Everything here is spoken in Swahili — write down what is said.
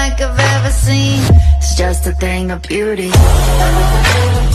like I've ever seen. It's just a thing of beauty.